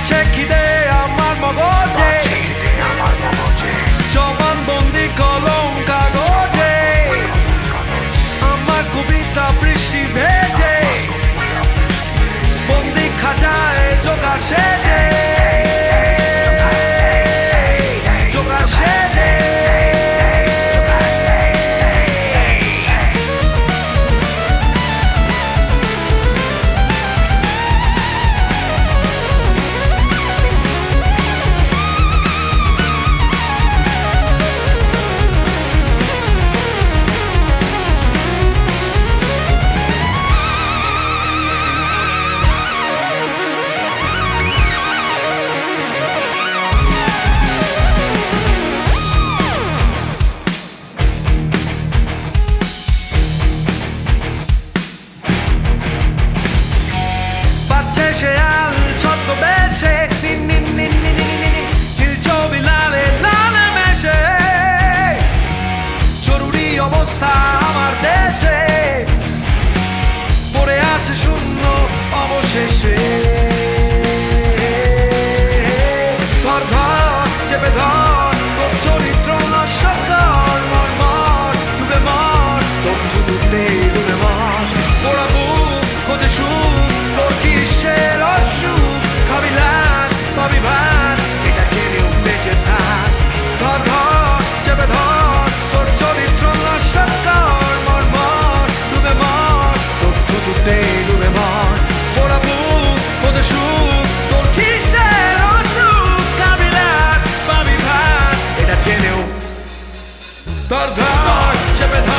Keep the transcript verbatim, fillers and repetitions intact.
বাড়ছে খিদে আমার মগজে, জবানবন্দি কলম কাগজে, আমার কবিতা বৃষ্টি ভেজে, বন্দি খাঁচায় জোকা সেজে, জোকা সেজে। শেয়াল ছদ্মবেশে নিন নিন নিন নিন নিন হিল ছবি লালে লালে মেশে, জরুরি অবস্থা আমার দেশে, পড়ে আছে শূন্য অবশেষে। ধর ধর চেপে ধর তোর চরিত্র নষ্ট কর, মর মর ডুবে মর তোর শুধুতে ডুবে মর, পোড়া বুক খোঁজে সুখ তোর কিসের অসুখ, খাবি লাগ পাবি ভাত এটা জেনেও বেঁচে থাক। ধর ধর চেপে ধর তোর চরিত্র নষ্ট কর, মর মর ডুবে মর তোর থুতুতে ডুবে মর, পোড়া বুক খোঁজে সুখ তোর কিসের অসুখ, খাবি লাগ পাবি ভাত এটা জেনেও। ধর ধর চেপে ধর